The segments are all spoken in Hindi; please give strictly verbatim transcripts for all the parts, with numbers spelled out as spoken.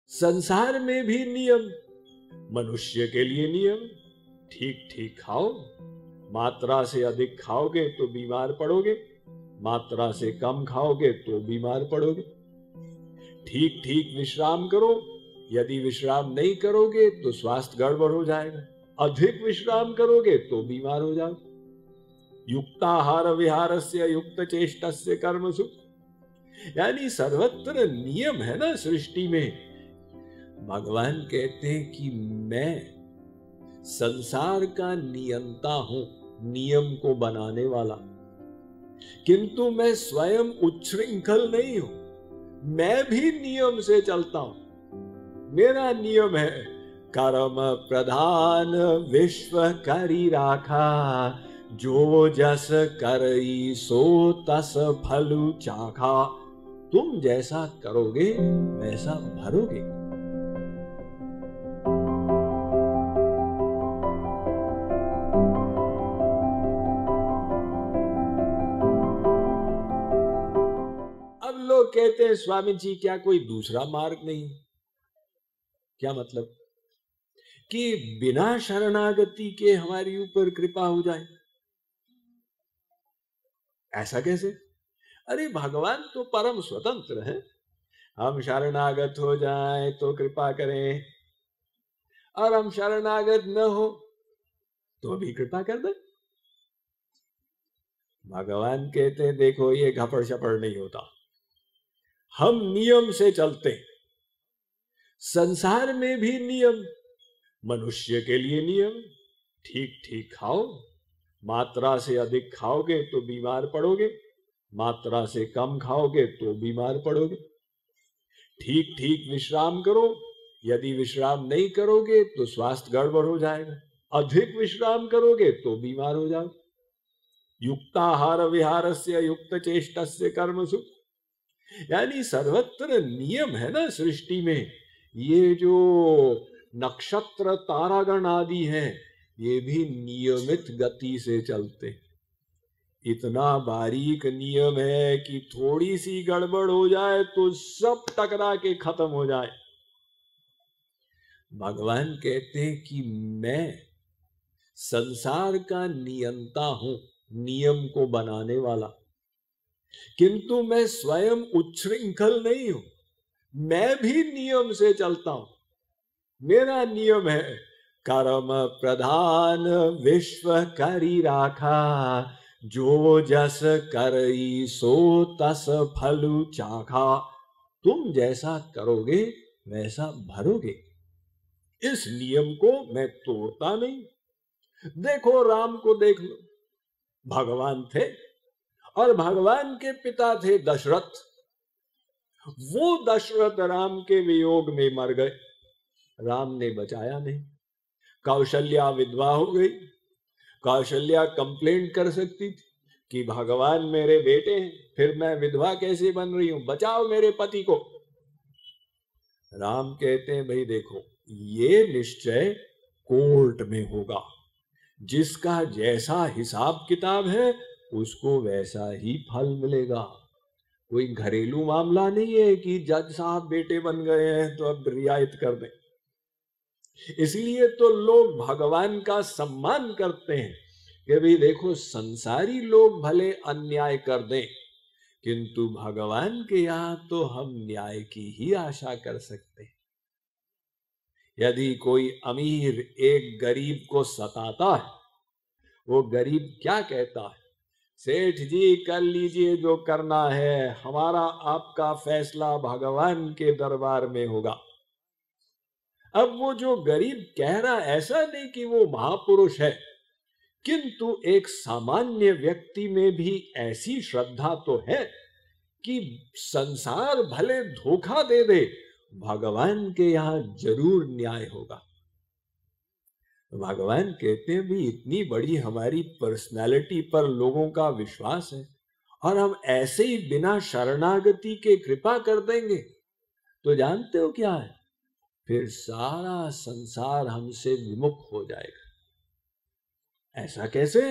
संसार में भी नियम, मनुष्य के लिए नियम। ठीक ठीक खाओ, मात्रा से अधिक खाओगे तो बीमार पड़ोगे, मात्रा से कम खाओगे तो बीमार पड़ोगे। ठीक ठीक विश्राम करो, यदि विश्राम नहीं करोगे तो स्वास्थ्य गड़बड़ हो जाएगा, अधिक विश्राम करोगे तो बीमार हो जाओगे। युक्ताहार विहारस्य युक्त चेष्टस्य कर्मसु, यानी सर्वत्र नियम है ना सृष्टि में। भगवान कहते हैं कि मैं संसार का नियंता हूं, नियम को बनाने वाला, किंतु मैं स्वयं उच्छृंखल नहीं हूं, मैं भी नियम से चलता हूं। मेरा नियम है कर्म प्रधान विश्व करी राखा, जो जस करई सो तस फलु चाखा। तुम जैसा करोगे वैसा भरोगे। अब लोग कहते हैं स्वामी जी क्या कोई दूसरा मार्ग नहीं? क्या मतलब? कि बिना शरणागति के हमारी ऊपर कृपा हो जाए? ऐसा कैसे? अरे भगवान तो परम स्वतंत्र है, हम शरणागत हो जाएं तो कृपा करें, और हम शरणागत न हो तो भी कृपा कर दे। भगवान कहते हैं देखो ये घपड़ शपड़ नहीं होता, हम नियम से चलते। संसार में भी नियम, मनुष्य के लिए नियम। ठीक ठीक खाओ, मात्रा से अधिक खाओगे तो बीमार पड़ोगे, मात्रा से कम खाओगे तो बीमार पड़ोगे। ठीक ठीक विश्राम करो, यदि विश्राम नहीं करोगे तो स्वास्थ्य गड़बड़ हो जाएगा, अधिक विश्राम करोगे तो बीमार हो जाओगे। युक्ताहार विहारस्य युक्त चेष्टस्य कर्मसु, यानी सर्वत्र नियम है ना सृष्टि में। ये जो नक्षत्र तारागण आदि हैं, ये भी नियमित गति से चलते। इतना बारीक नियम है कि थोड़ी सी गड़बड़ हो जाए तो सब टकरा के खत्म हो जाए। भगवान कहते हैं कि मैं संसार का नियंता हूं, नियम को बनाने वाला, किंतु मैं स्वयं उच्छृंखल नहीं हूं, मैं भी नियम से चलता हूं। मेरा नियम है कर्म प्रधान विश्व करी राखा, जो जस करई सो तस फलु चाखा। तुम जैसा करोगे वैसा भरोगे। इस नियम को मैं तोड़ता नहीं। देखो राम को देख लो, भगवान थे और भगवान के पिता थे दशरथ। वो दशरथ राम के वियोग में मर गए, राम ने बचाया नहीं। कौशल्या विधवा हो गई, कौशल्या कंप्लेंट कर सकती थी कि भगवान मेरे बेटे हैं, फिर मैं विधवा कैसे बन रही हूं, बचाओ मेरे पति को। राम कहते हैं भाई देखो, ये निश्चय कोर्ट में होगा, जिसका जैसा हिसाब किताब है उसको वैसा ही फल मिलेगा। कोई घरेलू मामला नहीं है कि जज साहब बेटे बन गए हैं तो अब रियायत कर दें। इसलिए तो लोग भगवान का सम्मान करते हैं कि भाई देखो संसारी लोग भले अन्याय कर दें, किंतु भगवान के यहां तो हम न्याय की ही आशा कर सकते हैं। यदि कोई अमीर एक गरीब को सताता है, वो गरीब क्या कहता है, सेठ जी कर लीजिए जो करना है, हमारा आपका फैसला भगवान के दरबार में होगा। अब वो जो गरीब कह रहा, ऐसा नहीं कि वो महापुरुष है, किंतु एक सामान्य व्यक्ति में भी ऐसी श्रद्धा तो है कि संसार भले धोखा दे दे, भगवान के यहां जरूर न्याय होगा। भगवान कहते हैं भी इतनी बड़ी हमारी पर्सनालिटी पर लोगों का विश्वास है और हम ऐसे ही बिना शरणागति के कृपा कर देंगे तो जानते हो क्या है, फिर सारा संसार हमसे विमुख हो जाएगा। ऐसा कैसे?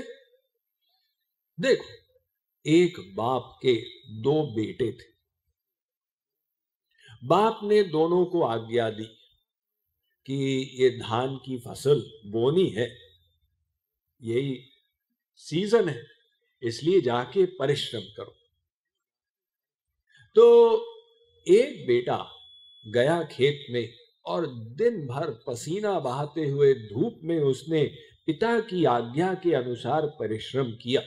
देखो, एक बाप के दो बेटे थे। बाप ने दोनों को आज्ञा दी कि ये धान की फसल बोनी है, यही सीजन है, इसलिए जाके परिश्रम करो। तो एक बेटा गया खेत में और दिन भर पसीना बहाते हुए धूप में उसने पिता की आज्ञा के अनुसार परिश्रम किया।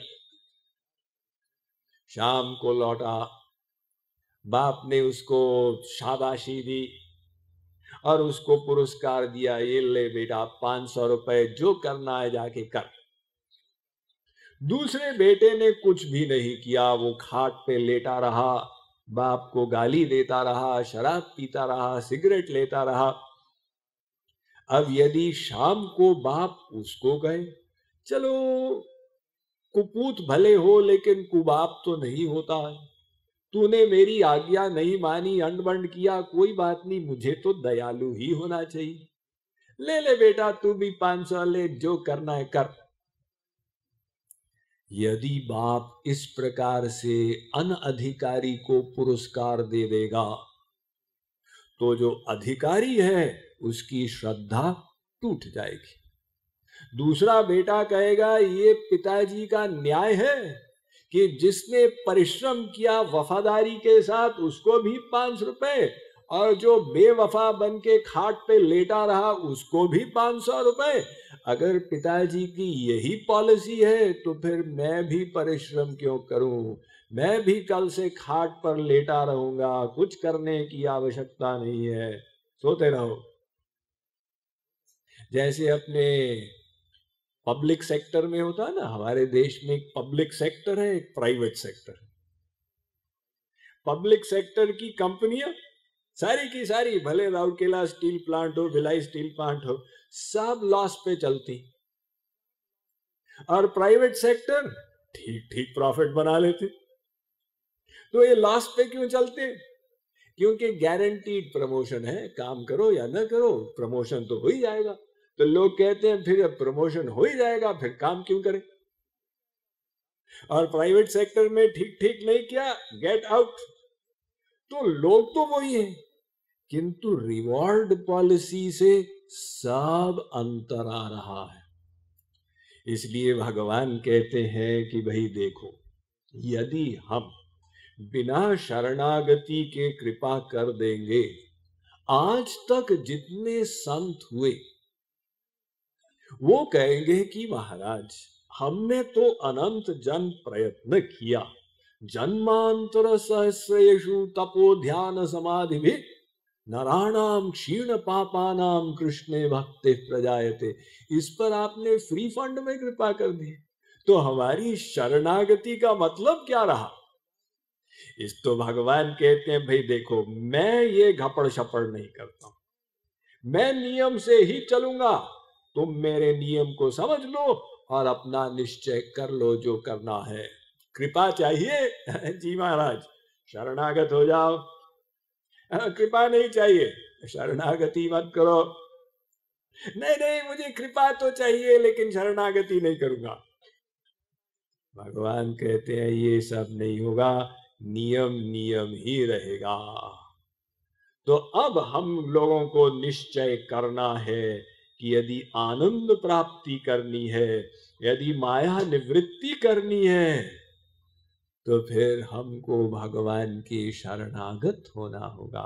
शाम को लौटा, बाप ने उसको शाबाशी दी और उसको पुरस्कार दिया, ये ले बेटा पांच सौ रुपए, जो करना है जाके कर। दूसरे बेटे ने कुछ भी नहीं किया, वो खाट पे लेटा रहा, बाप को गाली देता रहा, शराब पीता रहा, सिगरेट लेता रहा। अब यदि शाम को बाप उसको कहे, चलो कुपूत भले हो लेकिन कुबाप तो नहीं होता है, तूने मेरी आज्ञा नहीं मानी, अंड बंड किया, कोई बात नहीं, मुझे तो दयालु ही होना चाहिए, ले ले बेटा तू भी पांच सौ ले, जो करना है कर। यदि बाप इस प्रकार से अनअधिकारी को पुरस्कार दे देगा तो जो अधिकारी है उसकी श्रद्धा टूट जाएगी। दूसरा बेटा कहेगा ये पिताजी का न्याय है कि जिसने परिश्रम किया वफादारी के साथ उसको भी पांच रुपए, और जो बेवफा बन के खाट पे लेटा रहा उसको भी पांच सौ रुपए। अगर पिताजी की यही पॉलिसी है तो फिर मैं भी परिश्रम क्यों करूं, मैं भी कल से खाट पर लेटा रहूंगा, कुछ करने की आवश्यकता नहीं है, सोते रहो। जैसे अपने पब्लिक सेक्टर में होता है ना, हमारे देश में एक पब्लिक सेक्टर है, एक प्राइवेट सेक्टर। पब्लिक सेक्टर की कंपनियां सारी की सारी, भले राउरकेला स्टील प्लांट हो, भिलाई स्टील प्लांट हो, सब लॉस पे चलती, और प्राइवेट सेक्टर ठीक ठीक प्रॉफिट बना लेते। तो ये लॉस पे क्यों चलते? क्योंकि गारंटीड प्रमोशन है, काम करो या ना करो प्रमोशन तो हो ही जाएगा। तो लोग कहते हैं फिर अब प्रमोशन हो ही जाएगा, फिर काम क्यों करें। और प्राइवेट सेक्टर में ठीक ठीक नहीं किया, गेट आउट। तो लोग तो वही हैं, किंतु रिवॉर्ड पॉलिसी से सब अंतर आ रहा है। इसलिए भगवान कहते हैं कि भाई देखो, यदि हम बिना शरणागति के कृपा कर देंगे, आज तक जितने संत हुए वो कहेंगे कि महाराज हमने तो अनंत जन्म प्रयत्न किया, जन्मांतर सहस्रेषु तपो ध्यान समाधि भी नराणाम क्षीण पापानाम कृष्णे भक्ति प्रजायते, इस पर आपने फ्री फंड में कृपा कर दी, तो हमारी शरणागति का मतलब क्या रहा? इस तो भगवान कहते हैं भाई देखो, मैं ये घपड़ शपड़ नहीं करता हूं, मैं नियम से ही चलूंगा, तुम मेरे नियम को समझ लो और अपना निश्चय कर लो जो करना है। कृपा चाहिए जी महाराज, शरणागत हो जाओ। कृपा नहीं चाहिए, शरणागति मत करो। नहीं नहीं मुझे कृपा तो चाहिए लेकिन शरणागति नहीं करूंगा। भगवान कहते हैं ये सब नहीं होगा, नियम नियम ही रहेगा। तो अब हम लोगों को निश्चय करना है कि यदि आनंद प्राप्ति करनी है, यदि माया निवृत्ति करनी है, तो फिर हमको भगवान के शरणागत होना होगा।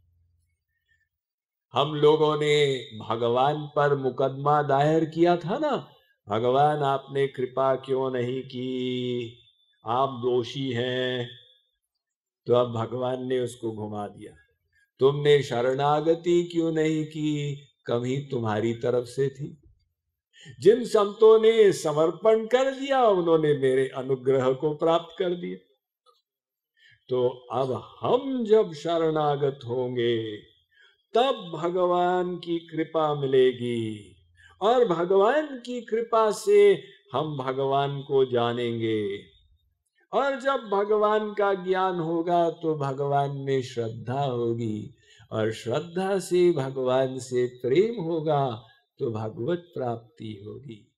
हम लोगों ने भगवान पर मुकदमा दायर किया था ना, भगवान आपने कृपा क्यों नहीं की, आप दोषी हैं। तो अब भगवान ने उसको घुमा दिया, तुमने शरणागति क्यों नहीं की, कभी तुम्हारी तरफ से थी। जिन संतों ने समर्पण कर दिया उन्होंने मेरे अनुग्रह को प्राप्त कर दिया। तो अब हम जब शरणागत होंगे तब भगवान की कृपा मिलेगी, और भगवान की कृपा से हम भगवान को जानेंगे, और जब भगवान का ज्ञान होगा तो भगवान में श्रद्धा होगी, और श्रद्धा से भगवान से प्रेम होगा तो भगवत प्राप्ति होगी।